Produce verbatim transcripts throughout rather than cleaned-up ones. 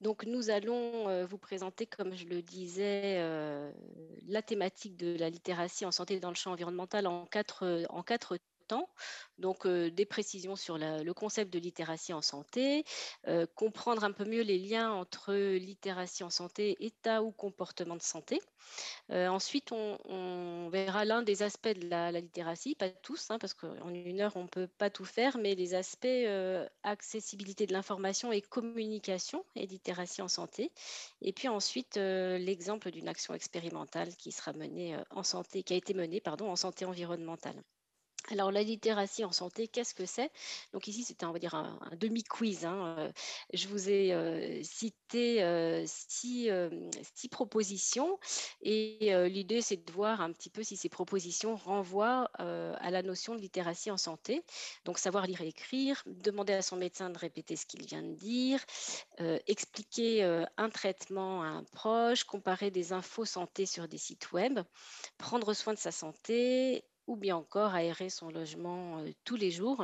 Donc, nous allons euh, vous présenter, comme je le disais, euh, la thématique de la littératie en santé dans le champ environnemental en quatre, euh, en quatre temps. Donc, euh, des précisions sur la- le concept de littératie en santé, euh, comprendre un peu mieux les liens entre littératie en santé, état ou comportement de santé. Euh, ensuite, on, on verra l'un des aspects de la, la littératie, pas tous, hein, parce qu'en une heure, on ne peut pas tout faire, mais les aspects euh, accessibilité de l'information et communication et littératie en santé. Et puis ensuite, euh, l'exemple d'une action expérimentale qui sera menée euh, en santé, qui a été menée, pardon, en santé environnementale. Alors, la littératie en santé, qu'est-ce que c'est? Donc ici, c'était, on va dire, un, un demi-quiz, hein. Euh, Je vous ai euh, cité euh, six, euh, six propositions et euh, l'idée, c'est de voir un petit peu si ces propositions renvoient euh, à la notion de littératie en santé. Donc, savoir lire et écrire, demander à son médecin de répéter ce qu'il vient de dire, euh, expliquer euh, un traitement à un proche, comparer des infos santé sur des sites web, prendre soin de sa santé ou bien encore aérer son logement euh, tous les jours.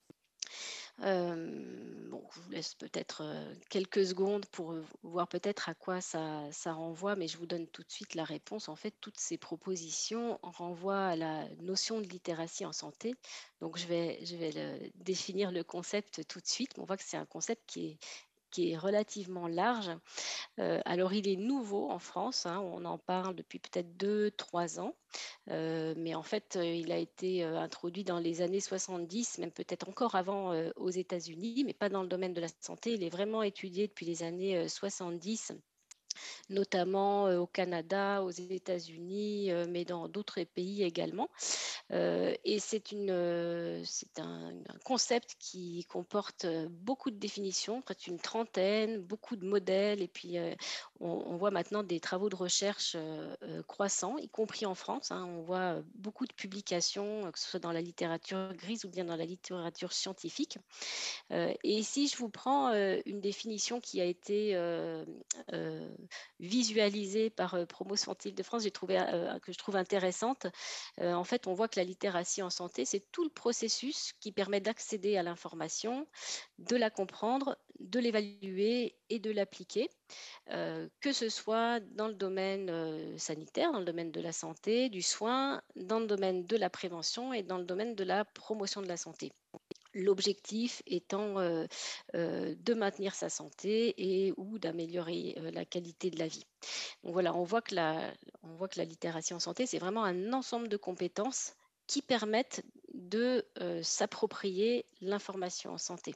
Euh, bon, je vous laisse peut-être euh, quelques secondes pour euh, voir peut-être à quoi ça, ça renvoie, mais je vous donne tout de suite la réponse. En fait, toutes ces propositions renvoient à la notion de littératie en santé. Donc, je vais, je vais le- définir le concept tout de suite. On voit que c'est un concept qui est qui est relativement large. Euh, alors, il est nouveau en France, hein, on en parle depuis peut-être deux, trois ans, euh, mais en fait, euh, il a été euh, introduit dans les années soixante-dix, même peut-être encore avant euh, aux États-Unis, mais pas dans le domaine de la santé. Il est vraiment étudié depuis les années euh, soixante-dix, notamment euh, au Canada, aux États-Unis, euh, mais dans d'autres pays également. Euh, et c'est une, euh, c'est un, un concept qui comporte euh, beaucoup de définitions, près d'une trentaine, beaucoup de modèles, et puis euh, on, on voit maintenant des travaux de recherche euh, euh, croissants, y compris en France, hein. On voit euh, beaucoup de publications, euh, que ce soit dans la littérature grise ou bien dans la littérature scientifique. Euh, et ici, je vous prends euh, une définition qui a été euh, euh, visualisée par euh, Promo Santé de France, j'ai trouvé, euh, que je trouve intéressante. Euh, en fait, on voit que la littératie en santé, c'est tout le processus qui permet d'accéder à l'information, de la comprendre, de l'évaluer et de l'appliquer, euh, que ce soit dans le domaine euh, sanitaire, dans le domaine de la santé, du soin, dans le domaine de la prévention et dans le domaine de la promotion de la santé. L'objectif étant euh, euh, de maintenir sa santé et ou d'améliorer euh, la qualité de la vie. Donc voilà, on voit que la, on voit que la littératie en santé, c'est vraiment un ensemble de compétences qui permettent de euh, s'approprier l'information en santé.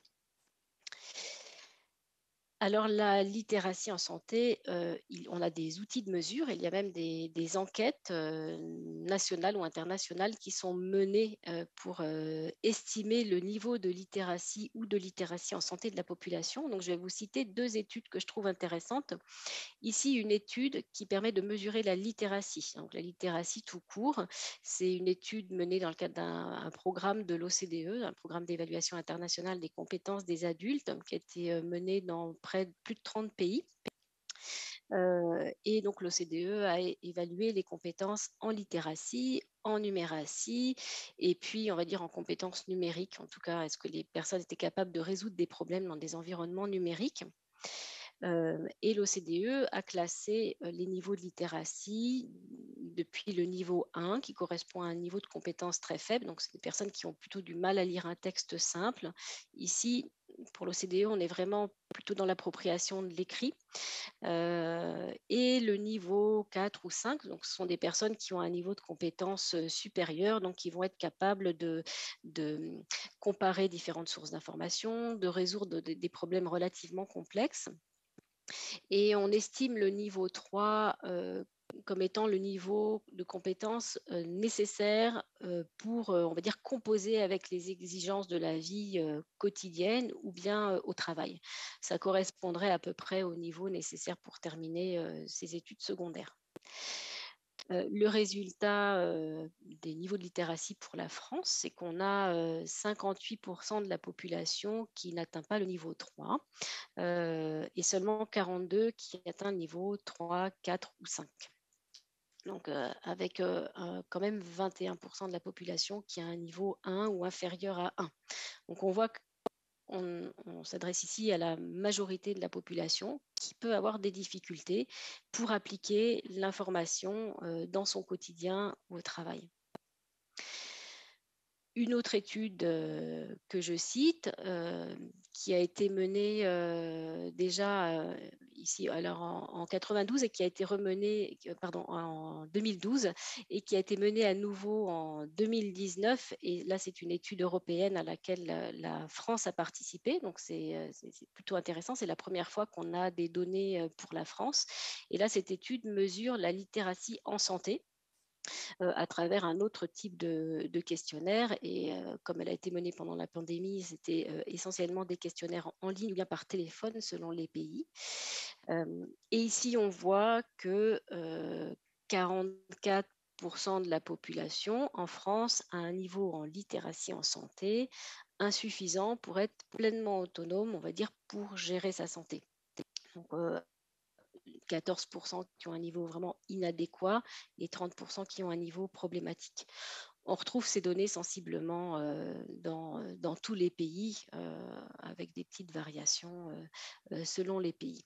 Alors, la littératie en santé, euh, il- on a des outils de mesure, il y a même des, des enquêtes euh, nationales ou internationales qui sont menées euh, pour euh, estimer le niveau de littératie ou de littératie en santé de la population. Donc, je vais vous citer deux études que je trouve intéressantes. Ici, une étude qui permet de mesurer la littératie. Donc, la littératie tout court, c'est une étude menée dans le cadre d'un programme de l'O C D E, un programme d'évaluation internationale des compétences des adultes, qui a été euh, mené dans près de plus de trente pays. Euh, et donc, l'O C D E a é- évalué les compétences en littératie, en numératie, et puis, on va dire, en compétences numériques. En tout cas, est-ce que les personnes étaient capables de résoudre des problèmes dans des environnements numériques? Euh, et l'O C D E a classé euh, les niveaux de littératie depuis le niveau un, qui correspond à un niveau de compétence très faible. Donc, c'est des personnes qui ont plutôt du mal à lire un texte simple. Ici, pour l'O C D E, on est vraiment plutôt dans l'appropriation de l'écrit. Euh, et le niveau quatre ou cinq, donc ce sont des personnes qui ont un niveau de compétence euh, supérieur, donc qui vont être capables de, de comparer différentes sources d'informations, de résoudre de, de, des problèmes relativement complexes. Et on estime le niveau trois euh, comme étant le niveau de compétence euh, nécessaire euh, pour, euh, on va dire, composer avec les exigences de la vie euh, quotidienne ou bien euh, au travail. Ça correspondrait à peu près au niveau nécessaire pour terminer euh, ses études secondaires. Euh, le résultat euh, des niveaux de littératie pour la France, c'est qu'on a euh, cinquante-huit pour cent de la population qui n'atteint pas le niveau trois euh, et seulement quarante-deux qui atteint le niveau trois, quatre ou cinq. Donc, euh, avec euh, euh, quand même vingt et un pour cent de la population qui a un niveau un ou inférieur à un. Donc, on voit on, on s'adresse ici à la majorité de la population qui peut avoir des difficultés pour appliquer l'information euh, dans son quotidien ou au travail. Une autre étude euh, que je cite, euh, qui a été menée euh, déjà euh, ici alors en, en quatre-vingt-douze et qui a été remenée euh, pardon, en deux mille douze et qui a été menée à nouveau en deux mille dix-neuf. Et là, c'est une étude européenne à laquelle la, la France a participé. Donc, c'est euh, c'est- c'est plutôt intéressant. C'est la première fois qu'on a des données euh, pour la France. Et là, cette étude mesure la littératie en santé euh, à travers un autre type de, de questionnaire. Et euh, comme elle a été menée pendant la pandémie, c'était euh, essentiellement des questionnaires en, en ligne ou bien par téléphone selon les pays. Euh, et ici, on voit que euh, quarante-quatre pour cent de la population en France a un niveau en littératie en santé insuffisant pour être pleinement autonome, on va dire, pour gérer sa santé. Donc, euh, quatorze pour cent qui ont un niveau vraiment inadéquat et trente pour cent qui ont un niveau problématique. On retrouve ces données sensiblement euh, dans, dans, tous les pays euh, avec des petites variations euh, euh, selon les pays.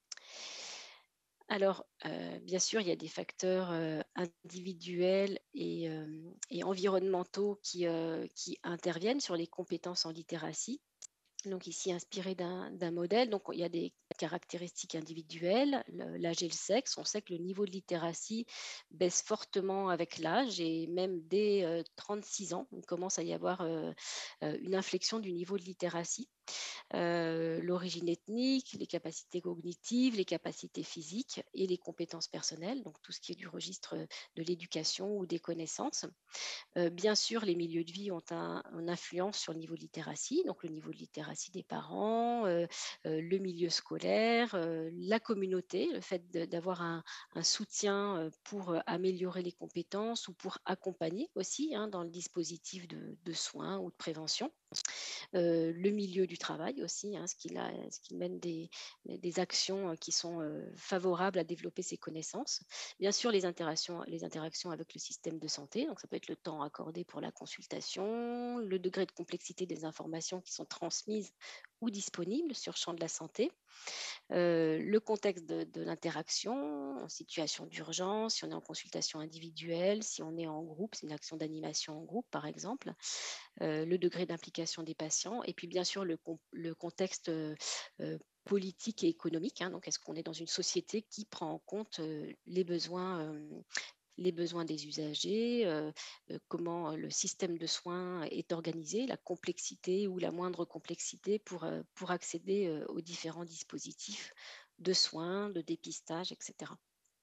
Alors, euh, bien sûr, il y a des facteurs euh, individuels et, euh, et environnementaux qui, euh, qui interviennent sur les compétences en littératie. Donc ici inspiré d'un d'un modèle. Donc il y a des caractéristiques individuelles, le- l'âge et le sexe. On sait que le niveau de littératie baisse fortement avec l'âge et même dès euh, trente-six ans, il commence à y avoir euh, euh, une inflexion du niveau de littératie. Euh, l'origine ethnique, les capacités cognitives, les capacités physiques et les compétences personnelles, donc tout ce qui est du registre de l'éducation ou des connaissances. Euh, bien sûr, les milieux de vie ont un, une influence sur le niveau de littératie, donc le niveau de littératie des parents, euh, euh, le milieu scolaire, euh, la communauté, le fait de- d'avoir un, un soutien euh, pour euh, améliorer les compétences ou pour accompagner aussi hein, dans le dispositif de, de soins ou de prévention. Euh, le milieu du travail aussi, hein, ce qu'il a, ce qu'il mène des, des actions euh, qui sont euh, favorables à développer ses connaissances. Bien sûr, les interactions, les interactions avec le système de santé, donc ça peut être le temps accordé pour la consultation, le degré de complexité des informations qui sont transmises ou disponibles sur le champ de la santé, euh, le contexte de, de l'interaction, en situation d'urgence, si on est en consultation individuelle, si on est en groupe, c'est une action d'animation en groupe par exemple, euh, le degré d'implication des patients, et puis bien sûr le, le contexte euh, euh, politique et économique. Hein, donc, est-ce qu'on est dans une société qui prend en compte euh, les besoins euh, les besoins des usagers, euh, euh, comment le système de soins est organisé, la complexité ou la moindre complexité pour, euh, pour accéder euh, aux différents dispositifs de soins, de dépistage, et cetera.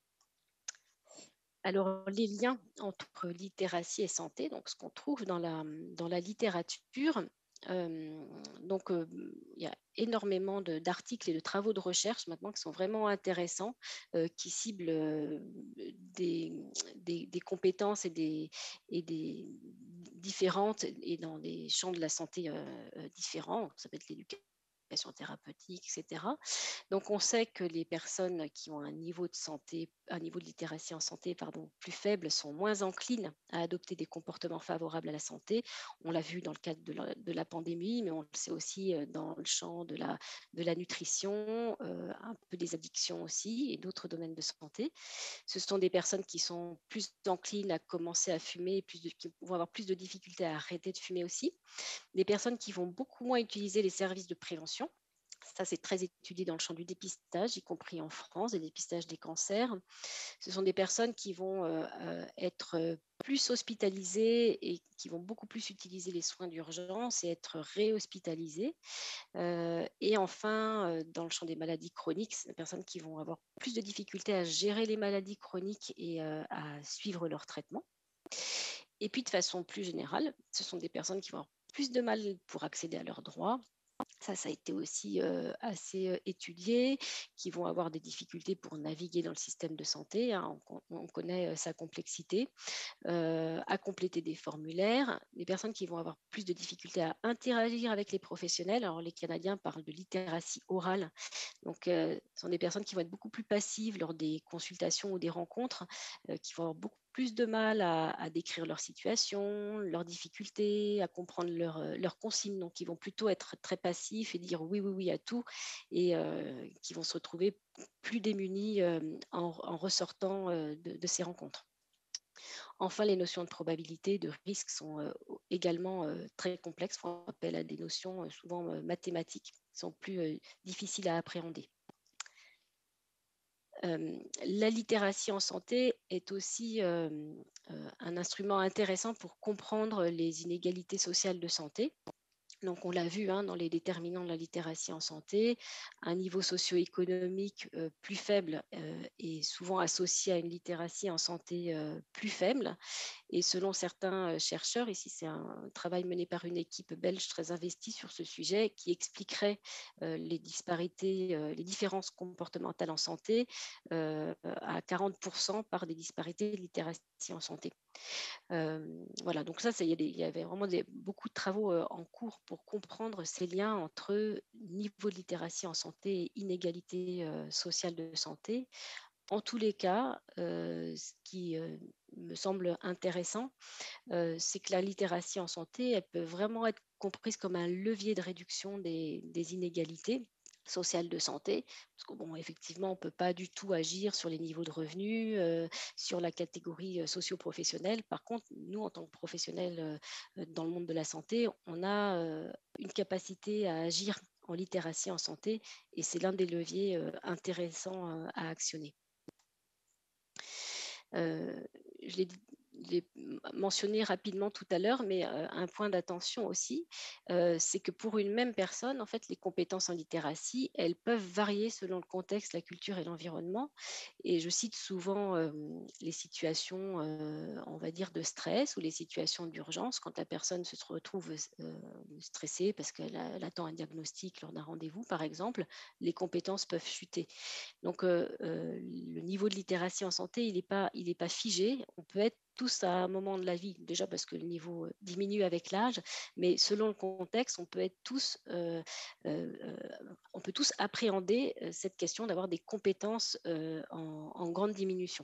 Alors, les liens entre littératie et santé, donc ce qu'on trouve dans la, dans la littérature, euh, donc euh, il y a énormément de- d'articles et de travaux de recherche maintenant qui sont vraiment intéressants, euh, qui ciblent euh, des, des- des compétences et des, et des différentes et dans des champs de la santé euh, euh, différents. Ça peut être l'éducation thérapeutique, et cetera. Donc, on sait que les personnes qui ont un niveau de santé, un niveau de littératie en santé, pardon, plus faible sont moins enclines à adopter des comportements favorables à la santé. On l'a vu dans le cadre de la, de la pandémie, mais on le sait aussi euh, dans le champ de la, de la nutrition, euh, un peu des addictions aussi et d'autres domaines de santé. Ce sont des personnes qui sont plus enclines à commencer à fumer, plus de, qui vont avoir plus de difficultés à arrêter de fumer aussi. Des personnes qui vont beaucoup moins utiliser les services de prévention. Ça, c'est très étudié dans le champ du dépistage, y compris en France, le dépistage des cancers. Ce sont des personnes qui vont euh, euh, être euh, plus hospitalisées et qui vont beaucoup plus utiliser les soins d'urgence et être réhospitalisées. Euh, et enfin, euh, dans le champ des maladies chroniques, c'est des personnes qui vont avoir plus de difficultés à gérer les maladies chroniques et euh, à suivre leur traitement. Et puis, de façon plus générale, ce sont des personnes qui vont avoir plus de mal pour accéder à leurs droits. Ça, ça a été aussi euh, assez euh, étudié, qui vont avoir des difficultés pour naviguer dans le système de santé. Hein, on, on, connaît euh, sa complexité, euh, à compléter des formulaires. Des personnes qui vont avoir plus de difficultés à interagir avec les professionnels. Alors, les Canadiens parlent de littératie orale. Donc, euh, ce sont des personnes qui vont être beaucoup plus passives lors des consultations ou des rencontres, euh, qui vont avoir beaucoup plus de mal à, à décrire leur situation, leurs difficultés, à comprendre leurs euh, leurs consignes. Donc, ils vont plutôt être très passifs et dire oui, oui, oui à tout, et euh, qui vont se retrouver plus démunis euh, en, en ressortant euh, de, de ces rencontres. Enfin, les notions de probabilité, de risque sont euh, également euh, très complexes, font appel à des notions euh, souvent euh, mathématiques, qui sont plus euh, difficiles à appréhender. Euh, la littératie en santé est aussi euh, euh, un instrument intéressant pour comprendre les inégalités sociales de santé. Donc, on l'a vu hein, dans les déterminants de la littératie en santé, un niveau socio-économique euh, plus faible euh, est souvent associé à une littératie en santé euh, plus faible. Et selon certains euh, chercheurs, ici c'est un travail mené par une équipe belge très investie sur ce sujet, qui expliquerait euh, les disparités, euh, les différences comportementales en santé euh, à quarante pour cent par des disparités de littératie en santé. Euh, voilà, donc ça, ça il, y a des, il y avait vraiment des, beaucoup de travaux euh, en cours pour comprendre ces liens entre niveau de littératie en santé et inégalité euh, sociale de santé. En tous les cas, euh, ce qui euh, me semble intéressant, euh, c'est que la littératie en santé, elle peut vraiment être comprise comme un levier de réduction des, des inégalités sociales de santé, parce que bon, effectivement, on ne peut pas du tout agir sur les niveaux de revenus, euh, sur la catégorie euh, socio-professionnelle. Par contre, nous, en tant que professionnels euh, dans le monde de la santé, on a euh, une capacité à agir en littératie en santé, et c'est l'un des leviers euh, intéressants euh, à actionner. Euh, je l'ai l'ai mentionné rapidement tout à l'heure, mais euh, un point d'attention aussi, euh, c'est que pour une même personne, en fait, les compétences en littératie, elles peuvent varier selon le contexte, la culture et l'environnement. Et je cite souvent euh, les situations, euh, on va dire, de stress ou les situations d'urgence, quand la personne se retrouve euh, stressée parce qu'elle a- elle attend un diagnostic lors d'un rendez-vous, par exemple, les compétences peuvent chuter. Donc, euh, euh, le niveau de littératie en santé, il n'est pas, il est pas figé. On peut être tous à un moment de la vie, déjà parce que le niveau euh, diminue avec l'âge, mais selon le contexte, on peut être tous, euh, euh, euh, on peut tous appréhender euh, cette question d'avoir des compétences euh, en, en grande diminution.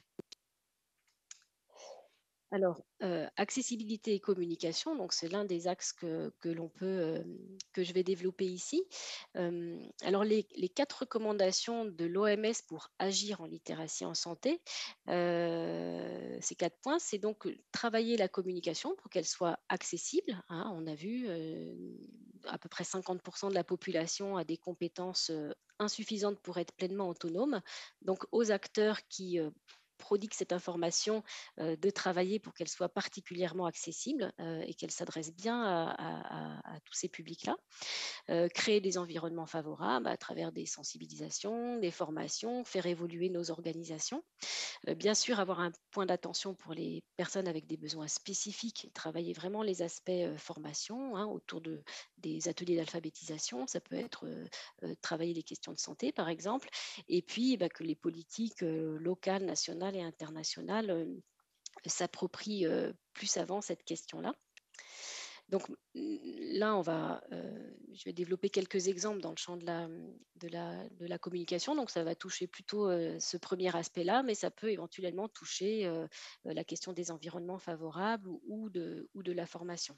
Alors, euh, accessibilité et communication, donc c'est l'un des axes que, que l'on peut, euh, que je vais développer ici. Euh, alors, les, les quatre recommandations de l'O M S pour agir en littératie en santé, euh, ces quatre points, c'est donc travailler la communication pour qu'elle soit accessible, hein. On a vu euh, à peu près cinquante pour cent de la population a des compétences euh, insuffisantes pour être pleinement autonome. Donc, aux acteurs qui euh, prodiguent cette information, euh, de travailler pour qu'elle soit particulièrement accessible euh, et qu'elle s'adresse bien à, à- à tous ces publics-là. Euh, créer des environnements favorables à travers des sensibilisations, des formations, faire évoluer nos organisations. Euh, bien sûr, avoir un point d'attention pour les personnes avec des besoins spécifiques, travailler vraiment les aspects euh, formation hein, autour de, des ateliers d'alphabétisation. Ça peut être euh, euh, travailler les questions de santé, par exemple. Et puis, bah, que les politiques euh, locales, nationales et internationales euh, s'approprie euh, plus avant cette question-là. Donc là, on va, euh, je vais développer quelques exemples dans le champ de la, de la, de la communication. Donc ça va toucher plutôt euh, ce premier aspect-là, mais ça peut éventuellement toucher euh, la question des environnements favorables ou, ou, de, ou de la formation.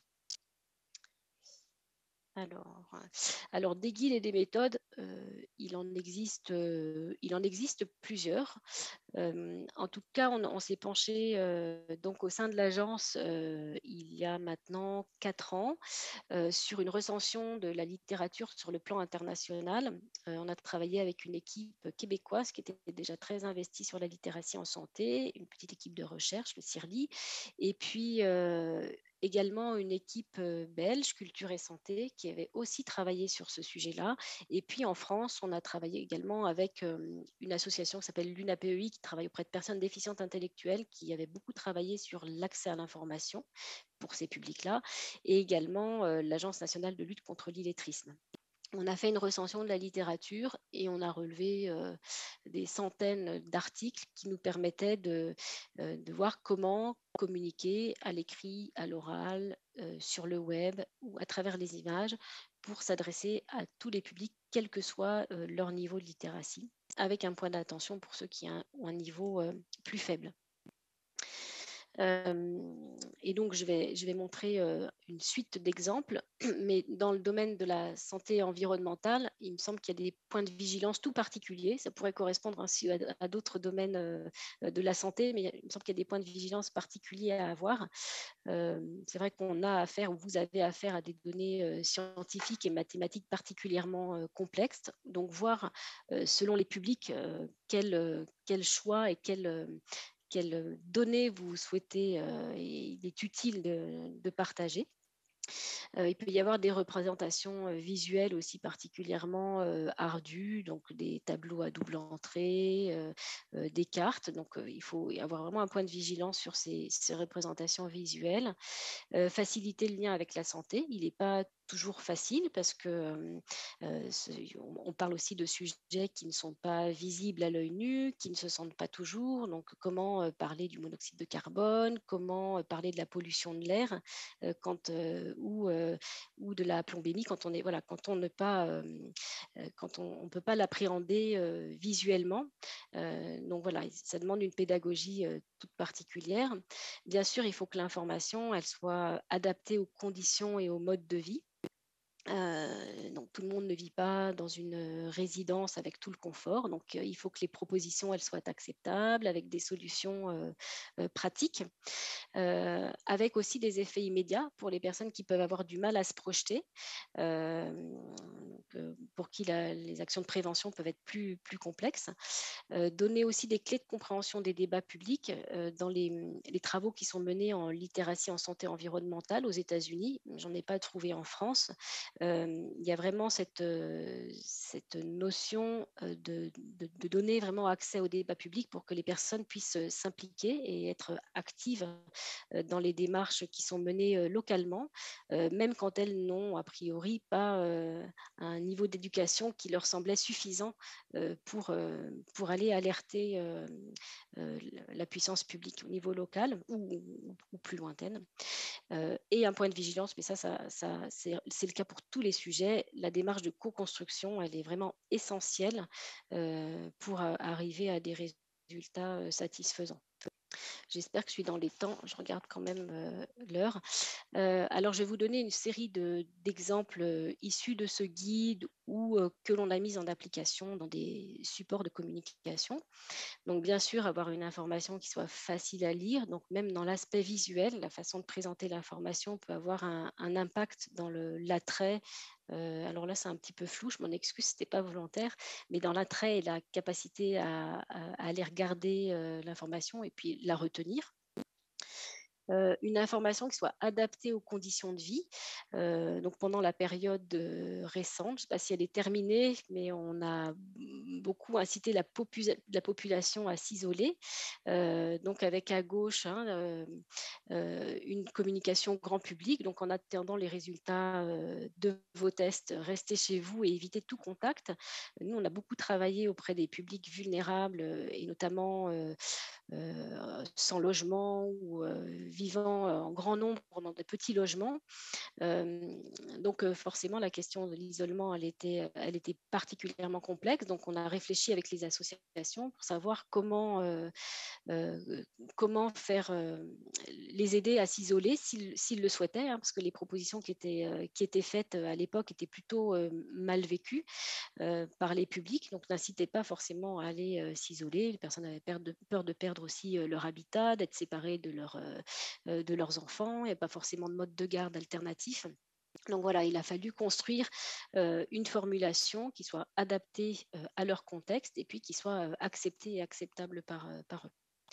Alors, alors, des guides et des méthodes, euh, il, en existe, euh, il en existe plusieurs. Euh, en tout cas, on, on s'est penché euh, donc au sein de l'agence euh, il y a maintenant quatre ans euh, sur une recension de la littérature sur le plan international. Euh, on a travaillé avec une équipe québécoise qui était déjà très investie sur la littératie en santé, une petite équipe de recherche, le CIRLI, et puis euh, également une équipe euh, belge, Culture et Santé, qui avait aussi travaillé sur ce sujet-là. Et puis en France, on a travaillé également avec euh, une association qui s'appelle l'U N A P E I, qui travaille auprès de personnes déficientes intellectuelles, qui avait beaucoup travaillé sur l'accès à l'information pour ces publics-là, et également euh, l'Agence nationale de lutte contre l'illettrisme. On a fait une recension de la littérature et on a relevé euh, des centaines d'articles qui nous permettaient de, euh, de voir comment communiquer à l'écrit, à l'oral, euh, sur le web ou à travers les images pour s'adresser à tous les publics, quel que soit euh, leur niveau de littératie, avec un point d'attention pour ceux qui ont un niveau euh, plus faible. Hem et donc je vais je vais montrer, heu, une suite d'exemples, mais dans le domaine de la santé environnementale, il me semble qu'il y a des points de vigilance tout particuliers. Ça pourrait correspondre ainsi à à d'autres domaines, heu, de la santé, mais il y a il me semble qu'il y a des points de vigilance particuliers à avoir. Hem, c'est vrai qu'on a affaire ou vous avez affaire à des données, heu, scientifiques et mathématiques particulièrement, heu, complexes. Donc voir, heu, selon les publics, heu, quels, heu, quels choix et quelles, heu, quelles, heu, données vous souhaitez, heu, et il est utile de de partager. Heu, il peut y avoir des représentations, heu, visuelles aussi particulièrement, heu, ardues, donc des tableaux à double entrée, heu heu, des cartes. Donc, heu, il faut y avoir vraiment un point de vigilance sur ces ces représentations visuelles. Heu, faciliter le lien avec la santé. Il n'est pas toujours facile parce que, hem, heu, ce on on parle aussi de sujets qui ne sont pas visibles à l'œil nu, qui ne se sentent pas toujours. Donc comment, heu, parler du monoxyde de carbone? Comment, heu, parler de la pollution de l'air, heu, quand, heu, ou, heu, ou de la plombémie quand on est voilà, quand on ne pas, hem, heu, quand on ne peut pas l'appréhender, heu, visuellement. Heu, donc voilà, ça demande une pédagogie, heu, toute particulière. Bien sûr, il faut que l'information, elle soit adaptée aux conditions et au mode de vie. Heu, donc tout le monde ne vit pas dans une, heu, résidence avec tout le confort, donc heu, il faut que les propositions, elles soient acceptables avec des solutions, heu heu, pratiques. Heu, avec aussi des effets immédiats pour les personnes qui peuvent avoir du mal à se projeter, hem, donc heu, pour qui la les actions de prévention peuvent être plus plus complexes. Heu, donner aussi des clés de compréhension des débats publics, heu, dans les, mmh, les travaux qui sont menés en littératie en santé environnementale aux États-Unis. J'en ai pas trouvé en France. Hem, il y a vraiment cette, heu, cette notion, heu, de de de donner vraiment accès au débat public pour que les personnes puissent, heu, s'impliquer et être actives, heu, dans les démarches qui sont menées, heu, localement, heu, même quand elles n'ont a priori pas, heu, un niveau d'éducation qui leur semblait suffisant, heu, pour, heu, pour aller alerter, hem, heu, la puissance publique au niveau local ou ou plus lointaine. Heu et un point de vigilance, mais ça ça ça c'est c'est le cas pour tous les sujets. La démarche de co-construction, elle est vraiment essentielle, heu, pour a arriver à des résultats, heu, satisfaisants. J'espère que je suis dans les temps. Je regarde quand même, heu, l'heure. Heu, alors je vais vous donner une série de d'exemples, heu, issus de ce guide ou, heu, que l'on a mis en application dans des supports de communication. Donc bien sûr, avoir une information qui soit facile à lire, donc même dans l'aspect visuel, la façon de présenter l'information peut avoir un un impact dans le l'attrait. Heu, alors là, c'est un petit peu flou, je m'en excuse, c'était pas volontaire, mais dans l'attrait et la capacité à à à aller regarder, heu, l'information et puis la retenir. Heu, une information qui soit adaptée aux conditions de vie, heu, donc pendant la période, heu, récente, je ne sais pas si elle est terminée, mais on a b beaucoup incité la popu la population à s'isoler, heu, donc avec à gauche, hein, hem, heu, une communication grand public, donc en attendant les résultats, heu, de vos tests, restez chez vous et évitez tout contact. Nous, on a beaucoup travaillé auprès des publics vulnérables, heu et notamment, heu heu, sans logement ou heu, vivant, heu, en grand nombre dans de petits logements. Hem, donc heu, forcément la question de l'isolement, elle était, elle était particulièrement complexe. Donc on a réfléchi avec les associations pour savoir comment, heu heu, comment faire, heu, les aider à s'isoler s'ils s'ils le souhaitaient, hein, parce que les propositions qui étaient, heu, qui étaient faites, heu, à l'époque étaient plutôt, heu, mal vécues heu, par les publics, donc n'incitez pas forcément à aller, heu, s'isoler. Les personnes avaient peur de peur de perdre aussi, heu, leur habitat, d'être séparées de leurs, heu heu, de leurs enfants. Il y a pas forcément de mode de garde alternatif. Donc voilà, il a fallu construire, heu, une formulation qui soit adaptée, heu, à leur contexte et puis qui soit, heu, acceptée et acceptable par, heu, par eux.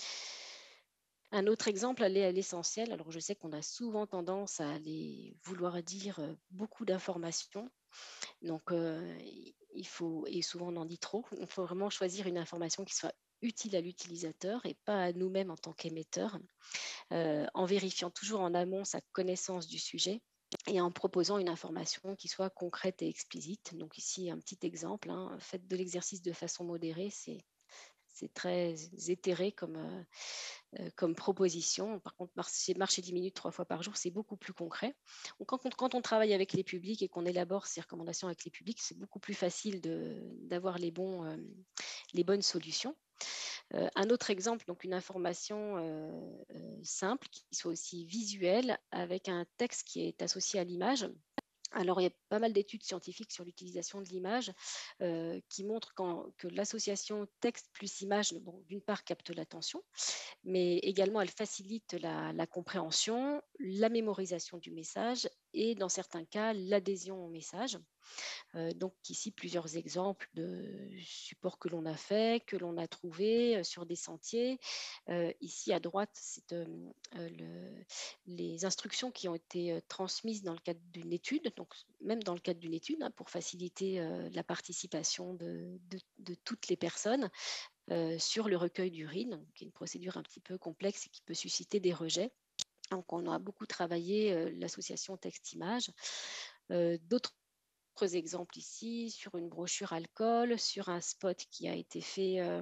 Un autre exemple, aller à l'essentiel. Alors je sais qu'on a souvent tendance à aller vouloir dire, heu, beaucoup d'informations. Donc, heu, i il faut et souvent on en dit trop. Il faut vraiment choisir une information qui soit utile à l'utilisateur et pas à nous-mêmes en tant qu'émetteurs, heu, en vérifiant toujours en amont sa connaissance du sujet et en proposant une information qui soit concrète et explicite. Donc ici, un petit exemple, hein, faites de l'exercice de façon modérée, c'est c'est très éthéré comme, heu heu, comme proposition. Par contre, marcher marcher dix minutes trois fois par jour, c'est beaucoup plus concret. Donc quand on quand on travaille avec les publics et qu'on élabore ces recommandations avec les publics, c'est beaucoup plus facile de d'avoir les bons, hem, les bonnes solutions. Euh, un autre exemple, donc une information euh, euh, simple, qui soit aussi visuelle, avec un texte qui est associé à l'image. Alors, il y a pas mal d'études scientifiques sur l'utilisation de l'image euh, qui montrent qu'en- que l'association texte plus image, bon, d'une part, capte l'attention, mais également elle facilite la, la compréhension, la mémorisation du message et, dans certains cas, l'adhésion au message. Euh, donc ici, plusieurs exemples de supports que l'on a fait, que l'on a trouvé euh, sur des sentiers. Euh, ici, à droite, c'est euh, euh, le- les instructions qui ont été euh, transmises dans le cadre d'une étude, donc même dans le cadre d'une étude, hein, pour faciliter euh, la participation de, de- de toutes les personnes euh, sur le recueil d'urine, qui est une procédure un petit peu complexe et qui peut susciter des rejets. Donc, on a beaucoup travaillé euh, l'association texte-image. Euh, D'autres exemples ici sur une brochure alcool, sur un spot qui a été fait euh,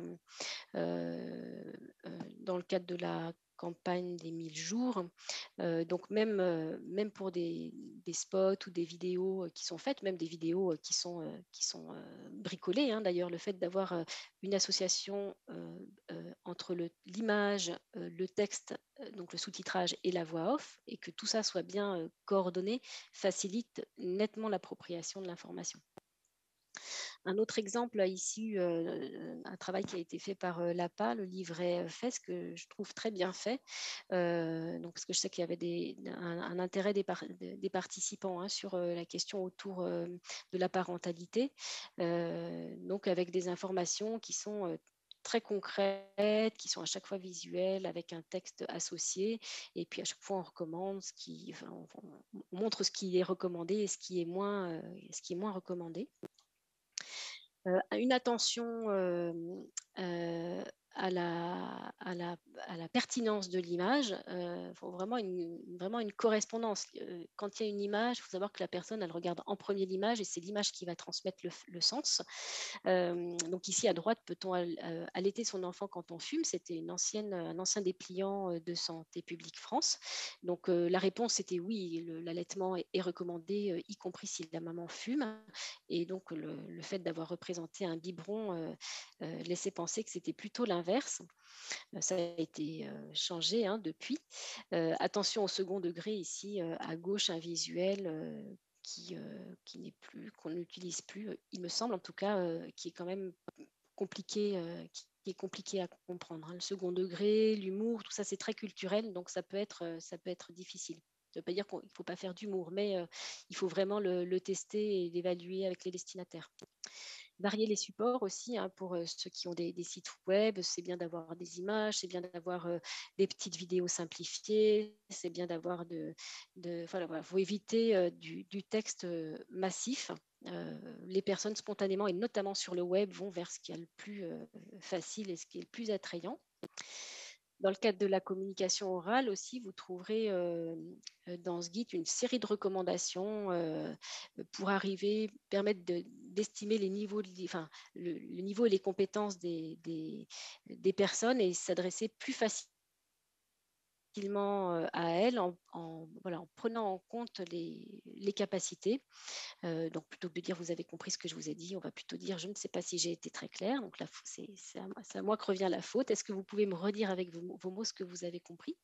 euh, euh, dans le cadre de la campagne des mille jours. Euh, donc même, euh, même pour des, des, spots ou des vidéos qui sont faites, même des vidéos qui sont, euh, qui sont euh, bricolées. Hein. D'ailleurs, le fait d'avoir euh, une association euh, euh, entre l'image, euh, le texte, euh, donc le sous-titrage et la voix off, et que tout ça soit bien euh, coordonné, facilite nettement l'appropriation de l'information. Un autre exemple ici, euh, un travail qui a été fait par euh, l'A P A, le livret F E S, que je trouve très bien fait, euh, donc, parce que je sais qu'il y avait des, un, un intérêt des, par, des participants hein, sur euh, la question autour euh, de la parentalité, euh, donc avec des informations qui sont euh, très concrètes, qui sont à chaque fois visuelles, avec un texte associé, et puis à chaque fois on recommande ce qui, enfin, on, on montre ce qui est recommandé et ce qui est moins, euh, ce qui est moins recommandé. Euh, une attention euh, euh, à, la, à, la, à la pertinence de l'image. Il faut vraiment une, vraiment une correspondance. Euh, quand il y a une image, il faut savoir que la personne, elle regarde en premier l'image et c'est l'image qui va transmettre le, le sens. Euh, donc ici, à droite, peut-on euh, allaiter son enfant quand on fume? C'était une ancienne, un ancien dépliant de Santé publique France. Donc euh, la réponse était oui, l'allaitement est, est recommandé, euh, y compris si la maman fume. Et donc, le, le fait d'avoir représenté un biberon euh, euh, laissait penser que c'était plutôt l'inverse. Euh, ça a été euh, changé hein, depuis. Euh, attention au second degré ici, euh, à gauche, un visuel euh, qui, euh, qui n'est plus, qu'on n'utilise plus, euh, il me semble en tout cas, euh, qui est quand même compliqué, euh, qui qui est compliqué à comprendre. Hein. Le second degré, l'humour, tout ça, c'est très culturel, donc ça peut être, euh, ça peut être difficile. Ça ne veut pas dire qu'il ne faut pas faire d'humour, mais euh, il faut vraiment le, le tester et l'évaluer avec les destinataires. Varier les supports aussi, hein, pour euh, ceux qui ont des, des sites web, c'est bien d'avoir des images, c'est bien d'avoir euh, des petites vidéos simplifiées, c'est bien d'avoir de, de voilà, voilà, faut éviter euh, du, du texte euh, massif. Euh, les personnes spontanément et notamment sur le web vont vers ce qui est le plus euh, facile et ce qui est le plus attrayant. Dans le cadre de la communication orale aussi, vous trouverez euh, dans ce guide une série de recommandations euh, pour arriver, permettre de, d'estimer les niveaux, de, enfin, le, le, niveau et les compétences des, des, des personnes et s'adresser plus facilement à elles en, en, voilà, en prenant en compte les, les capacités. Euh, donc, plutôt que de dire vous avez compris ce que je vous ai dit, on va plutôt dire je ne sais pas si j'ai été très claire. Donc, là, c'est, c'est, à, c'est à moi que revient la faute. Est-ce que vous pouvez me redire avec vos, vos mots ce que vous avez compris?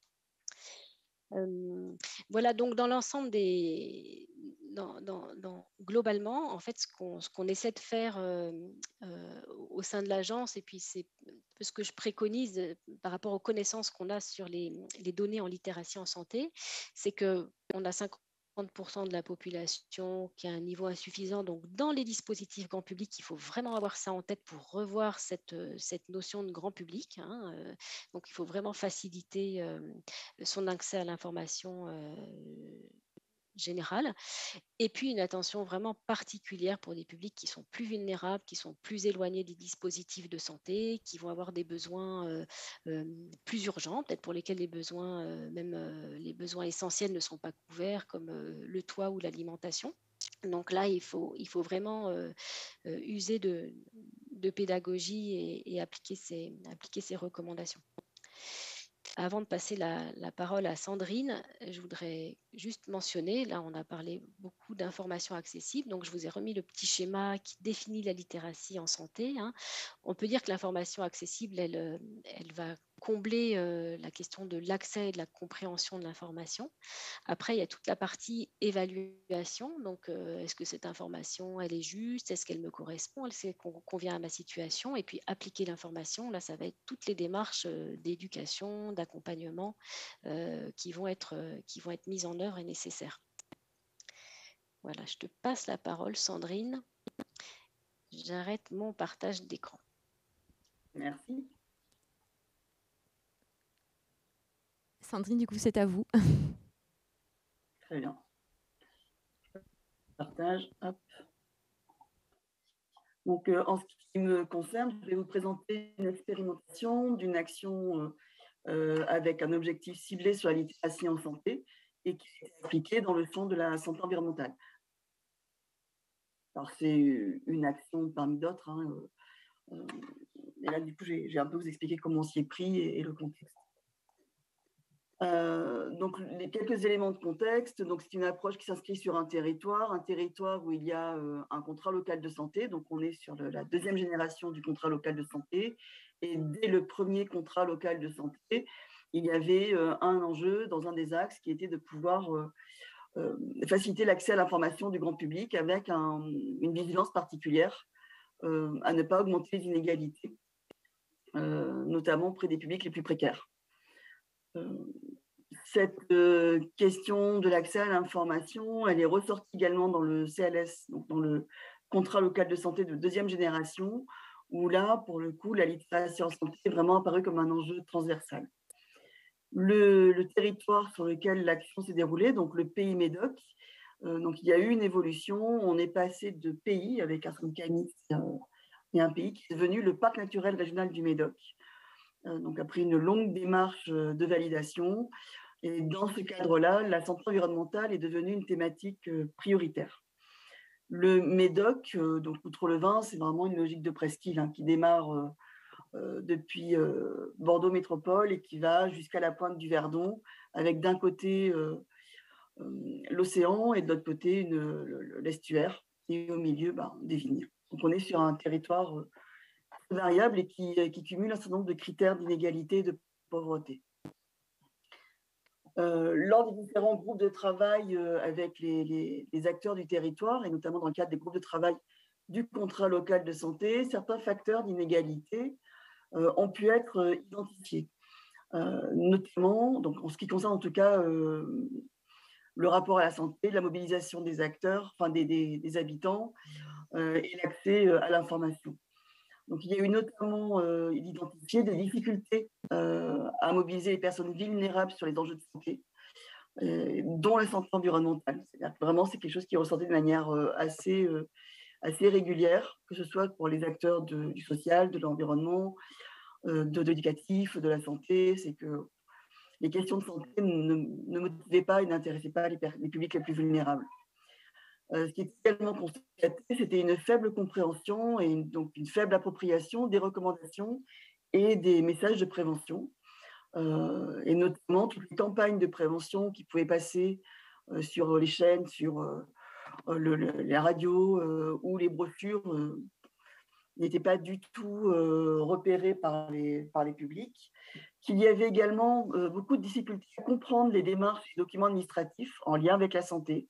Euh, voilà, donc dans l'ensemble des, dans, dans, dans, globalement, en fait, ce qu'on, ce qu'on essaie de faire euh, euh, au sein de l'agence, et puis c'est ce que je préconise euh, par rapport aux connaissances qu'on a sur les, les données en littératie en santé, c'est que on a cinquante pour cent de la population qui a un niveau insuffisant. Donc, dans les dispositifs grand public, il faut vraiment avoir ça en tête pour revoir cette, cette notion de grand public. Hein. Donc, il faut vraiment faciliter euh, son accès à l'information euh, générale. Et puis, une attention vraiment particulière pour des publics qui sont plus vulnérables, qui sont plus éloignés des dispositifs de santé, qui vont avoir des besoins euh, euh, plus urgents, peut-être pour lesquels les besoins, euh, même euh, les besoins essentiels ne sont pas couverts, comme euh, le toit ou l'alimentation. Donc là, il faut, il faut vraiment euh, euh, user de, de pédagogie et, et appliquer, ces, appliquer ces recommandations. Avant de passer la, la parole à Sandrine, je voudrais juste mentionner, là on a parlé beaucoup d'informations accessibles, donc je vous ai remis le petit schéma qui définit la littératie en santé, hein. On peut dire que l'information accessible, elle, euh, elle va combler euh, la question de l'accès et de la compréhension de l'information. Après, il y a toute la partie évaluation. Donc, euh, est-ce que cette information, elle est juste? Est-ce qu'elle me correspond? Est-ce qu'elle con- convient à ma situation? Et puis, appliquer l'information, là, ça va être toutes les démarches euh, d'éducation, d'accompagnement euh, qui vont être, euh, qui vont être mises en œuvre et nécessaires. Voilà, je te passe la parole, Sandrine. J'arrête mon partage d'écran. Merci. Sandrine, du coup, c'est à vous. Très bien. Partage. Hop. Donc, euh, en ce qui me concerne, je vais vous présenter une expérimentation d'une action euh, euh, avec un objectif ciblé sur la littératie en santé et qui est appliquée dans le champ de la santé environnementale. Alors, c'est une action parmi d'autres. Hein, euh, euh, et là, du coup, j'ai un peu vous expliqué comment on s'y est pris et, et le contexte. Euh, donc, les quelques éléments de contexte. Donc, c'est une approche qui s'inscrit sur un territoire, un territoire où il y a euh, un contrat local de santé. Donc, on est sur le, la deuxième génération du contrat local de santé. Et dès le premier contrat local de santé, il y avait euh, un enjeu dans un des axes qui était de pouvoir euh, euh, faciliter l'accès à l'information du grand public avec un, une vigilance particulière euh, à ne pas augmenter les inégalités, euh, notamment auprès des publics les plus précaires. Euh, Cette euh, question de l'accès à l'information, elle est ressortie également dans le C L S, donc dans le contrat local de santé de deuxième génération, où là, pour le coup, la littératie en santé est vraiment apparue comme un enjeu transversal. Le, le territoire sur lequel l'action s'est déroulée, donc le pays Médoc, euh, donc il y a eu une évolution. On est passé de pays avec un Camis euh, et un pays qui est devenu le parc naturel régional du Médoc. Euh, donc après une longue démarche de validation. Et dans ce cadre-là, la santé environnementale est devenue une thématique euh, prioritaire. Le Médoc, euh, donc Outre-le-Vin, c'est vraiment une logique de presqu'île hein, qui démarre euh, euh, depuis euh, Bordeaux Métropole et qui va jusqu'à la pointe du Verdon, avec d'un côté euh, euh, l'océan et de l'autre côté l'estuaire, et au milieu ben, des vignes. Donc on est sur un territoire euh, variable et qui, qui cumule un certain nombre de critères d'inégalité et de pauvreté. Euh, lors des différents groupes de travail euh, avec les, les, les acteurs du territoire, et notamment dans le cadre des groupes de travail du contrat local de santé, certains facteurs d'inégalité euh, ont pu être euh, identifiés. Euh, notamment, donc en ce qui concerne en tout cas euh, le rapport à la santé, la mobilisation des acteurs, enfin des, des, des habitants euh, et l'accès euh, à l'information. Donc il y a eu notamment euh, identifié des difficultés euh, à mobiliser les personnes vulnérables sur les enjeux de santé, Euh, dont la santé environnementale. C'est-à-dire que vraiment, c'est quelque chose qui est ressorti de manière euh, assez, euh, assez régulière, que ce soit pour les acteurs de, du social, de l'environnement, euh, de, de l'éducatif, de la santé. C'est que les questions de santé ne, ne motivaient pas et n'intéressaient pas les, les publics les plus vulnérables. Euh, ce qui est également constaté, c'était une faible compréhension et une, donc une faible appropriation des recommandations et des messages de prévention. Euh, et notamment toutes les campagnes de prévention qui pouvaient passer euh, sur les chaînes, sur euh, le, le, la radio euh, ou les brochures euh, n'étaient pas du tout euh, repérées par les, par les publics. Qu'il y avait également euh, beaucoup de difficultés à comprendre les démarches et les documents administratifs en lien avec la santé.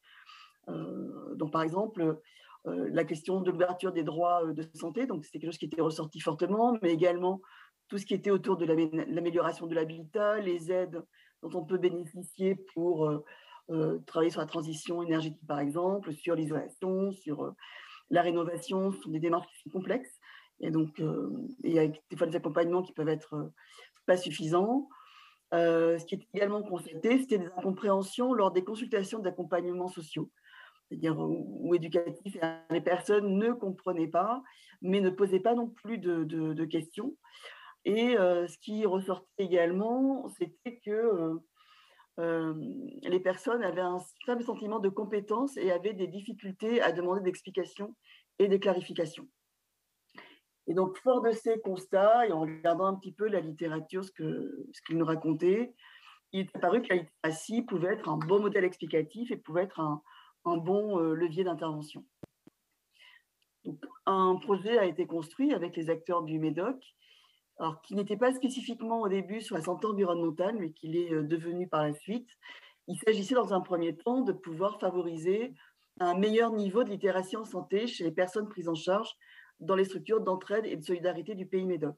Euh, donc, par exemple, euh, la question de l'ouverture des droits de santé, donc c'était quelque chose qui était ressorti fortement, mais également tout ce qui était autour de l'amélioration de l'habitat, les aides dont on peut bénéficier pour euh, euh, travailler sur la transition énergétique, par exemple, sur l'isolation, sur euh, la rénovation. Ce sont des démarches qui sont complexes. Et donc, euh, il y a des fois des accompagnements qui peuvent être euh, pas suffisants. Euh, ce qui est également constaté, c'était des incompréhensions lors des consultations d'accompagnement sociaux, c'est-à-dire ou éducatif. Les personnes ne comprenaient pas, mais ne posaient pas non plus de, de, de questions. Et euh, ce qui ressortait également, c'était que euh, euh, les personnes avaient un faible sentiment de compétence et avaient des difficultés à demander d'explications et des clarifications. Et donc, fort de ces constats, et en regardant un petit peu la littérature, ce que, ce qu'il nous racontait, il est apparu que la littératie pouvait être un bon modèle explicatif et pouvait être un, un bon euh, levier d'intervention. Donc, un projet a été construit avec les acteurs du Médoc, alors qui n'était pas spécifiquement au début sur la santé environnementale, mais qui l'est euh, devenu par la suite. Il s'agissait dans un premier temps de pouvoir favoriser un meilleur niveau de littératie en santé chez les personnes prises en charge dans les structures d'entraide et de solidarité du pays Médoc.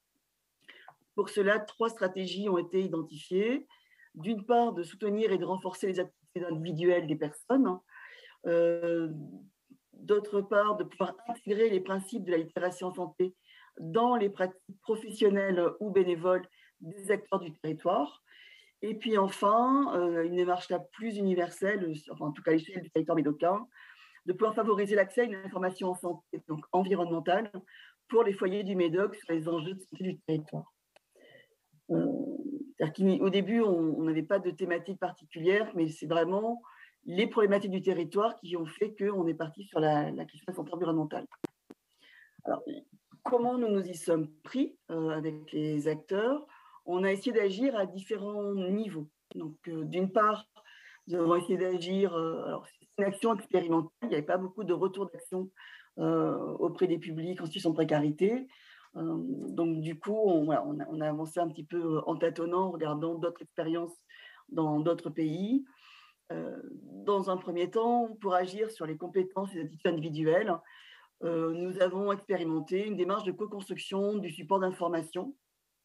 Pour cela, trois stratégies ont été identifiées. D'une part, de soutenir et de renforcer les activités individuelles des personnes. Euh, D'autre part, de pouvoir intégrer les principes de la littératie en santé dans les pratiques professionnelles ou bénévoles des acteurs du territoire. Et puis enfin, euh, une démarche la plus universelle, enfin en tout cas à l'échelle du territoire médocain, de pouvoir favoriser l'accès à une information en santé, donc environnementale, pour les foyers du Médoc sur les enjeux de santé du territoire. Euh, Au début, on n'avait pas de thématique particulière, mais c'est vraiment les problématiques du territoire qui ont fait qu'on est parti sur la, la question de la santé environnementale. Alors, comment nous nous y sommes pris euh, avec les acteurs? On a essayé d'agir à différents niveaux. Donc, euh, d'une part, nous avons essayé d'agir, euh, alors c'est une action expérimentale, il n'y avait pas beaucoup de retour d'action euh, auprès des publics en situation de précarité. Euh, donc, du coup, on, voilà, on, a, on a avancé un petit peu en tâtonnant, en regardant d'autres expériences dans d'autres pays. Euh, dans un premier temps, pour agir sur les compétences et les attitudes individuelles, euh, nous avons expérimenté une démarche de co-construction du support d'information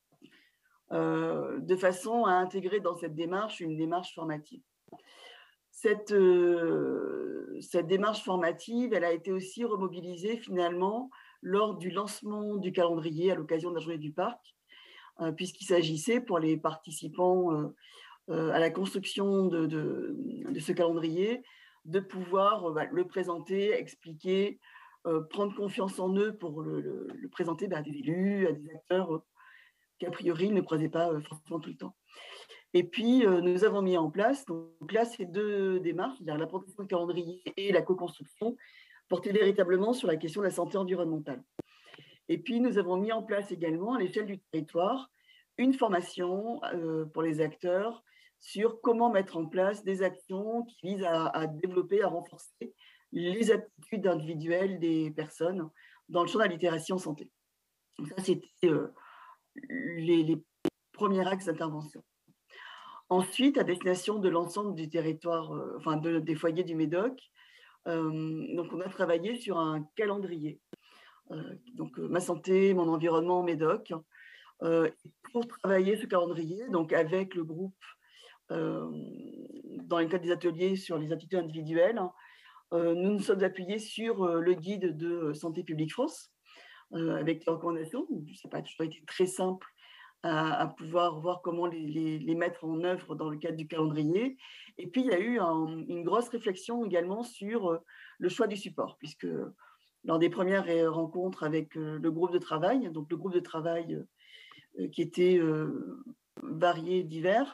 euh, de façon à intégrer dans cette démarche une démarche formative. Cette, euh, cette démarche formative, elle a été aussi remobilisée finalement lors du lancement du calendrier à l'occasion de la journée du parc, euh, puisqu'il s'agissait pour les participants euh, euh, à la construction de, de, de ce calendrier de pouvoir euh, bah, le présenter, expliquer, euh, prendre confiance en eux pour le, le, le présenter bah, à des élus, à des acteurs euh, qu'a priori ne croisaient pas euh, forcément tout le temps. Et puis, euh, nous avons mis en place, donc là, ces deux démarches, c'est-à-dire la protection de calendrier et la co-construction, portaient véritablement sur la question de la santé environnementale. Et puis, nous avons mis en place également, à l'échelle du territoire, une formation euh, pour les acteurs sur comment mettre en place des actions qui visent à, à développer, à renforcer les attitudes individuelles des personnes dans le champ de la littératie en santé. Donc ça, c'était euh, les, les premiers axes d'intervention. Ensuite, à destination de l'ensemble du territoire, euh, enfin de, des foyers du Médoc, euh, donc on a travaillé sur un calendrier. Euh, donc euh, Ma santé, mon environnement, Médoc. Euh, pour travailler ce calendrier, donc avec le groupe euh, dans le cadre des ateliers sur les attitudes individuelles, euh, nous nous sommes appuyés sur euh, le guide de Santé publique France, euh, avec les recommandations. Ça n'a pas toujours été très simple à, à pouvoir voir comment les, les, les mettre en œuvre dans le cadre du calendrier. Et puis, il y a eu un, une grosse réflexion également sur le choix du support, puisque lors des premières rencontres avec le groupe de travail, donc le groupe de travail qui était euh, varié, divers,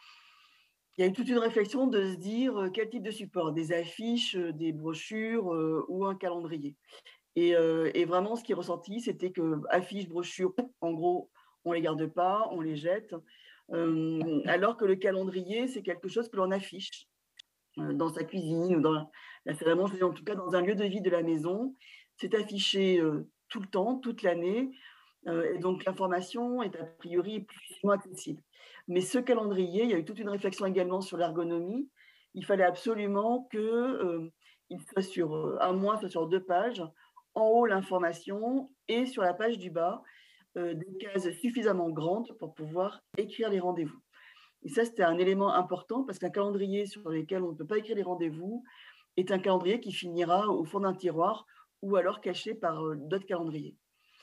il y a eu toute une réflexion de se dire quel type de support, des affiches, des brochures euh, ou un calendrier. Et, euh, et vraiment, ce qui est ressorti, c'était que affiches, brochures, en gros, on ne les garde pas, on les jette, euh, alors que le calendrier, c'est quelque chose que l'on affiche euh, dans sa cuisine ou dans la, la salle à manger, en tout cas dans un lieu de vie de la maison. C'est affiché euh, tout le temps, toute l'année, euh, et donc l'information est a priori plus facilement accessible. Mais ce calendrier, il y a eu toute une réflexion également sur l'ergonomie. Il fallait absolument qu'il euh, soit sur euh, un mois, soit sur deux pages, en haut l'information et sur la page du bas, euh, des cases suffisamment grandes pour pouvoir écrire les rendez-vous. Et ça, c'était un élément important parce qu'un calendrier sur lequel on ne peut pas écrire les rendez-vous est un calendrier qui finira au fond d'un tiroir ou alors caché par euh, d'autres calendriers.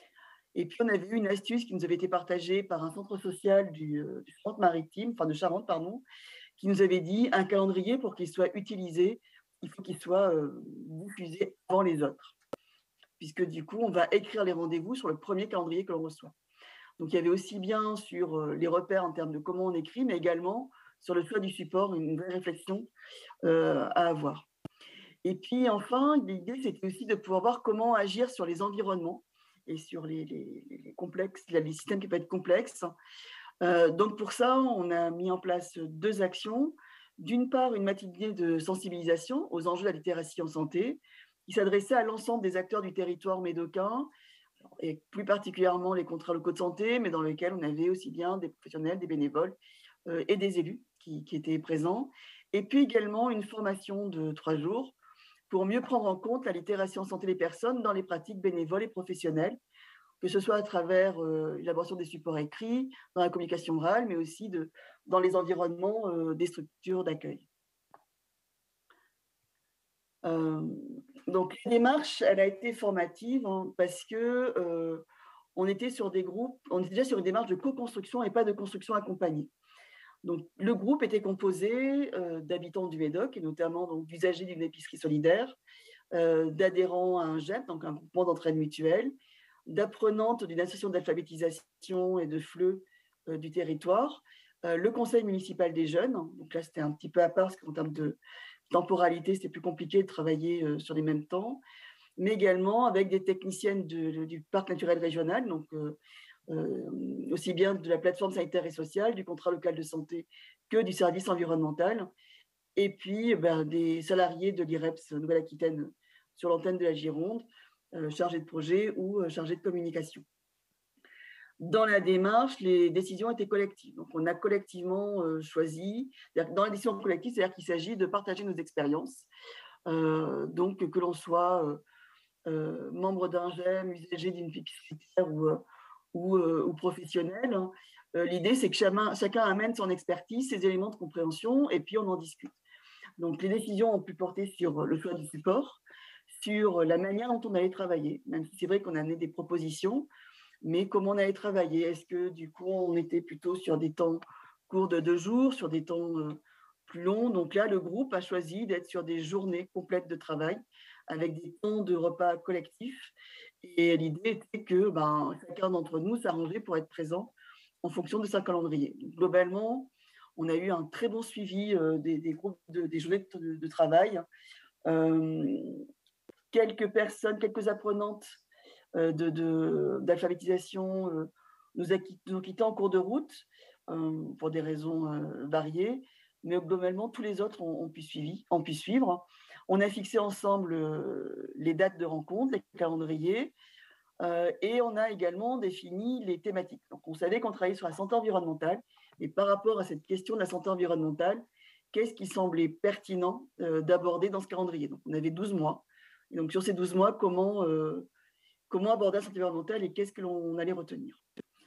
Et puis, on avait eu une astuce qui nous avait été partagée par un centre social du, euh, du Charente-Maritime, enfin de Charente, pardon, qui nous avait dit un calendrier, pour qu'il soit utilisé, il faut qu'il soit euh, diffusé avant les autres. Puisque du coup, on va écrire les rendez-vous sur le premier calendrier que l'on reçoit. Donc, il y avait aussi bien sur euh, les repères en termes de comment on écrit, mais également sur le choix du support, une vraie réflexion euh, à avoir. Et puis, enfin, l'idée, c'était aussi de pouvoir voir comment agir sur les environnements et sur les, les, les complexes, les systèmes qui peuvent être complexes. Euh, donc pour ça, on a mis en place deux actions. D'une part, une matinée de sensibilisation aux enjeux de la littératie en santé, qui s'adressait à l'ensemble des acteurs du territoire médocain, et plus particulièrement les contrats locaux de santé, mais dans lesquels on avait aussi bien des professionnels, des bénévoles euh, et des élus qui, qui étaient présents. Et puis également une formation de trois jours pour mieux prendre en compte la littératie en santé des personnes dans les pratiques bénévoles et professionnelles, que ce soit à travers euh, l'élaboration des supports écrits, dans la communication orale, mais aussi de, dans les environnements euh, des structures d'accueil. Euh, donc, la démarche, elle a été formative hein, parce que euh, on était sur des groupes, on était déjà sur une démarche de co-construction et pas de construction accompagnée. Donc, le groupe était composé euh, d'habitants du Médoc et notamment donc, d'usagers d'une épicerie solidaire, euh, d'adhérents à un G E P, donc un groupement d'entraide mutuelle, d'apprenantes d'une association d'alphabétisation et de F L E euh, du territoire, euh, le conseil municipal des jeunes. Donc là, c'était un petit peu à part parce qu'en termes de temporalité, c'était plus compliqué de travailler euh, sur les mêmes temps, mais également avec des techniciennes de, de, du parc naturel régional, donc euh, euh, aussi bien de la plateforme sanitaire et sociale, du contrat local de santé que du service environnemental, et puis ben, des salariés de l'I R E P S Nouvelle-Aquitaine sur l'antenne de la Gironde, euh, chargés de projet ou euh, chargés de communication. Dans la démarche, les décisions étaient collectives. Donc, on a collectivement euh, choisi, dans la décision collective, c'est-à-dire qu'il s'agit de partager nos expériences. Euh, donc, que l'on soit euh, euh, membre d'un G E M, usager d'une épicerie ou, euh, ou, euh, ou professionnel. Hein. Euh, L'idée, c'est que chacun, chacun amène son expertise, ses éléments de compréhension, et puis on en discute. Donc, les décisions ont pu porter sur le choix du support, sur la manière dont on allait travailler, même si c'est vrai qu'on a amené des propositions, mais comment on allait travailler. Est-ce que, du coup, on était plutôt sur des temps courts de deux jours, sur des temps euh, plus longs? Donc là, le groupe a choisi d'être sur des journées complètes de travail, avec des temps de repas collectifs. Et l'idée était que ben, chacun d'entre nous s'arrangeait pour être présent en fonction de sa calendrier. Donc, globalement, on a eu un très bon suivi euh, des, des groupes, de, des journées de, de travail. Euh, quelques personnes, quelques apprenantes euh, de, de, d'alphabétisation euh, nous, a, nous ont quittés en cours de route euh, pour des raisons euh, variées, mais globalement, tous les autres ont, ont, pu, suivi, ont pu suivre. On a fixé ensemble euh, les dates de rencontre, les calendriers, euh, et on a également défini les thématiques. Donc, on savait qu'on travaillait sur la santé environnementale, et par rapport à cette question de la santé environnementale, qu'est-ce qui semblait pertinent euh, d'aborder dans ce calendrier? Donc, on avait douze mois. Et donc, sur ces douze mois, comment, euh, comment aborder la santé environnementale et qu'est-ce que l'on allait retenir?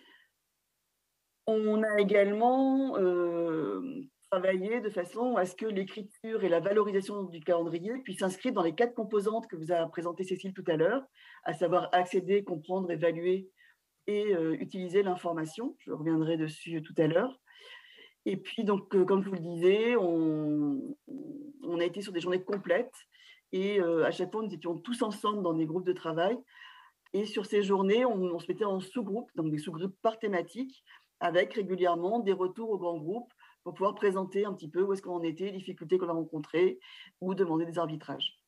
On a également euh, travaillé de façon à ce que l'écriture et la valorisation du calendrier puissent s'inscrire dans les quatre composantes que vous a présentées Cécile tout à l'heure, à savoir accéder, comprendre, évaluer et euh, utiliser l'information. Je reviendrai dessus tout à l'heure. Et puis, donc, euh, comme je vous le disais, on, on a été sur des journées complètes et euh, à chaque fois, nous étions tous ensemble dans des groupes de travail. Et sur ces journées, on, on se mettait en sous-groupes, donc des sous-groupes par thématique, avec régulièrement des retours aux grands groupes pour pouvoir présenter un petit peu où est-ce qu'on en était, les difficultés qu'on a rencontrées ou demander des arbitrages.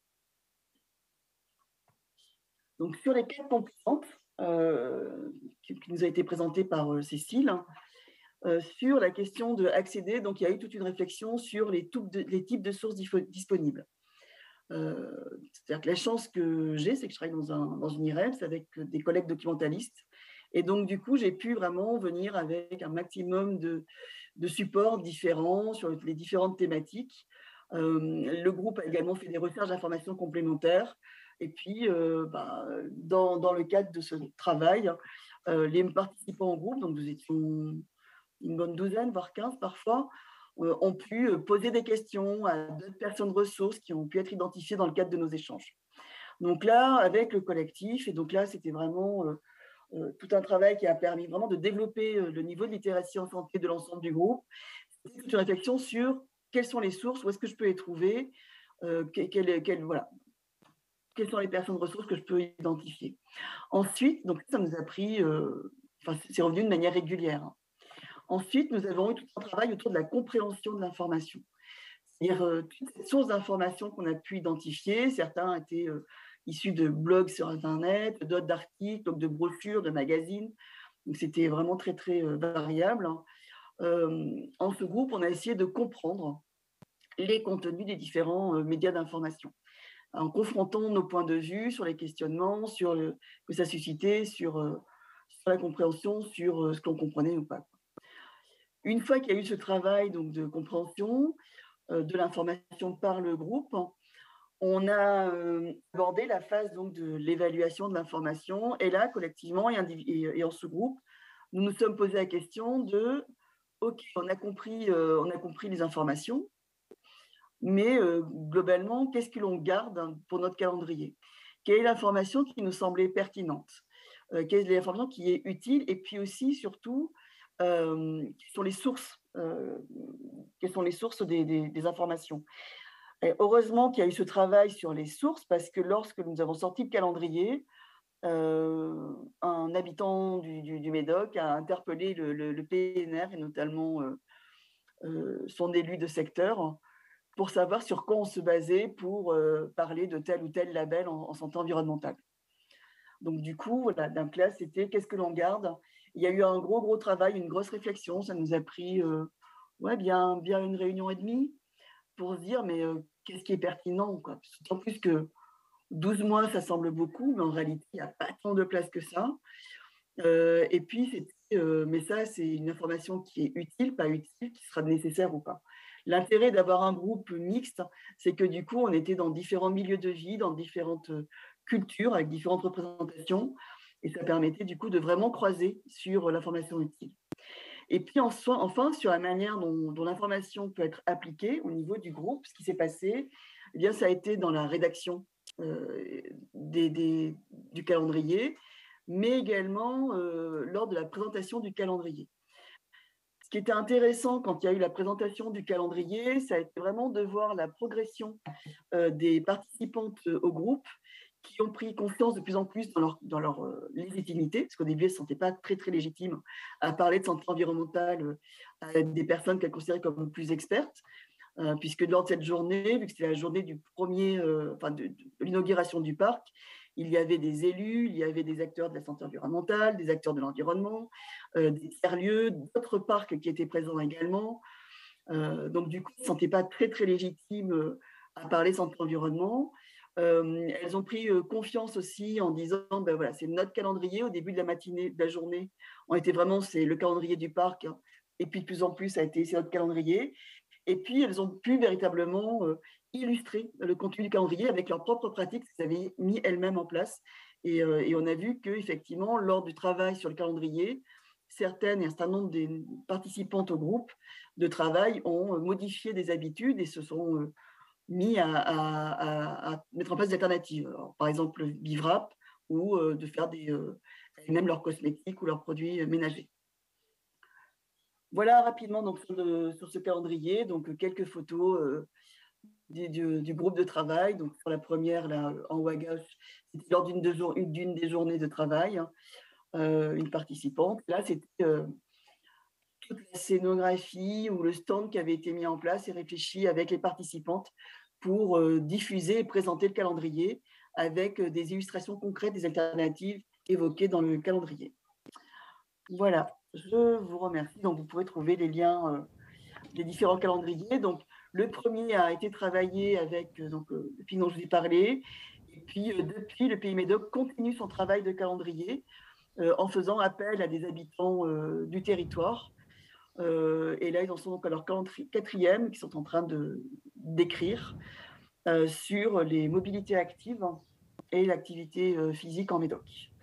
Donc, sur les quatre composantes euh, qui, qui nous a été présentées par euh, Cécile, euh, sur la question de accéder, donc il y a eu toute une réflexion sur les, de, les types de sources disponibles. Euh, c'est-à-dire que la chance que j'ai, c'est que je travaille dans, un, dans une I R E P S avec des collègues documentalistes. Et donc, du coup, j'ai pu vraiment venir avec un maximum de, de supports différents sur les différentes thématiques. Euh, le groupe a également fait des recherches d'informations complémentaires. Et puis, euh, bah, dans, dans le cadre de ce travail, euh, les participants au groupe, donc nous étions une bonne douzaine, voire quinze parfois, euh, ont pu poser des questions à d'autres personnes ressources qui ont pu être identifiées dans le cadre de nos échanges. Donc là, avec le collectif, et donc là, c'était vraiment euh, euh, tout un travail qui a permis vraiment de développer euh, le niveau de littératie en santé de l'ensemble du groupe. C'était toute une réflexion sur quelles sont les sources, où est-ce que je peux les trouver, euh, quelle, quelle, voilà, quelles sont les personnes ressources que je peux identifier. Ensuite, donc ça nous a pris, euh, enfin, c'est revenu de manière régulière. Hein. Ensuite, nous avons eu tout un travail autour de la compréhension de l'information. C'est-à-dire euh, toutes ces sources d'informations qu'on a pu identifier, certains étaient euh, issus de blogs sur Internet, d'autres d'articles, donc de brochures, de magazines. Donc, c'était vraiment très, très euh, variable. Euh, en ce groupe, on a essayé de comprendre les contenus des différents euh, médias d'information, en confrontant nos points de vue sur les questionnements, sur le, que ça suscitait, sur, euh, sur la compréhension, sur euh, ce qu'on comprenait ou pas. Une fois qu'il y a eu ce travail donc, de compréhension euh, de l'information par le groupe, on a euh, abordé la phase donc, de l'évaluation de l'information. Et là, collectivement et, et, et en ce groupe, nous nous sommes posé la question de OK, on a compris, euh, on a compris les informations, mais euh, globalement, qu'est-ce que l'on garde pour notre calendrier? Quelle est l'information qui nous semblait pertinente? euh, Quelle est l'information qui est utile? Et puis aussi, surtout, euh, quelles sont les sources, euh, quelles sont les sources des, des, des informations? Et heureusement qu'il y a eu ce travail sur les sources, parce que lorsque nous avons sorti le calendrier, euh, un habitant du, du, du Médoc a interpellé le, le, le P N R et notamment euh, euh, son élu de secteur pour savoir sur quoi on se basait pour euh, parler de tel ou tel label en, en santé environnementale. Donc du coup, voilà, d'un classe, c'était qu'est-ce que l'on garde? Il y a eu un gros, gros travail, une grosse réflexion. Ça nous a pris euh, ouais, bien, bien une réunion et demie pour se dire, mais euh, qu'est-ce qui est pertinent, quoi? D'autant plus que douze mois, ça semble beaucoup, mais en réalité, il n'y a pas tant de place que ça. Euh, et puis, c'était, euh, mais ça, c'est une information qui est utile, pas utile, qui sera nécessaire ou pas. L'intérêt d'avoir un groupe mixte, c'est que du coup, on était dans différents milieux de vie, dans différentes cultures, avec différentes représentations, et ça permettait du coup de vraiment croiser sur l'information utile. Et puis enfin, sur la manière dont, dont l'information peut être appliquée au niveau du groupe, ce qui s'est passé, eh bien, ça a été dans la rédaction euh, des, des, du calendrier, mais également euh, lors de la présentation du calendrier. Ce qui était intéressant quand il y a eu la présentation du calendrier, ça a été vraiment de voir la progression euh, des participantes au groupe qui ont pris confiance de plus en plus dans leur, dans leur euh, légitimité, parce qu'au début, elles ne se sentaient pas très, très légitimes à parler de santé environnementale euh, à des personnes qu'elles considéraient comme plus expertes, euh, puisque lors de cette journée, vu que c'était la journée du premier, euh, enfin de, de l'inauguration du parc, il y avait des élus, il y avait des acteurs de la santé environnementale, des acteurs de l'environnement, euh, des tiers-lieux, d'autres parcs qui étaient présents également. Euh, donc, du coup, elles ne se sentaient pas très, très légitimes euh, à parler santé environnement. Euh, elles ont pris euh, confiance aussi en disant, ben voilà, c'est notre calendrier. Au début de la matinée, de la journée, on était vraiment, c'est le calendrier du parc. Hein, et puis, de plus en plus, ça a été, c'est notre calendrier. Et puis, elles ont pu véritablement euh, illustrer le contenu du calendrier avec leurs propres pratiques qu'elles avaient mis elles-mêmes en place. Et, euh, et on a vu qu'effectivement, lors du travail sur le calendrier, certaines et un certain nombre des participantes au groupe de travail ont modifié des habitudes et se sont euh, mis à, à, à mettre en place des alternatives. Alors, par exemple, le Bivrap ou euh, de faire des, euh, même leurs cosmétiques ou leurs produits ménagers. Voilà rapidement donc, sur, le, sur ce calendrier, donc quelques photos euh, du, du, du groupe de travail. Donc, sur la première, là, en haut à gauche, c'était lors d'une de jour, d'une des journées de travail, hein, euh, une participante. Là, c'était euh, toute la scénographie ou le stand qui avait été mis en place et réfléchi avec les participantes pour euh, diffuser et présenter le calendrier avec euh, des illustrations concrètes des alternatives évoquées dans le calendrier. Voilà, je vous remercie. Donc, vous pouvez trouver les liens euh, des différents calendriers. Donc, le premier a été travaillé avec euh, donc, euh, le pays dont je vous ai parlé. Et puis, euh, depuis, le Pays Médoc continue son travail de calendrier euh, en faisant appel à des habitants euh, du territoire. Euh, et là, ils en sont donc à leur quatrième, qui sont en train de, d'écrire euh, sur les mobilités actives et l'activité euh, physique en Médoc.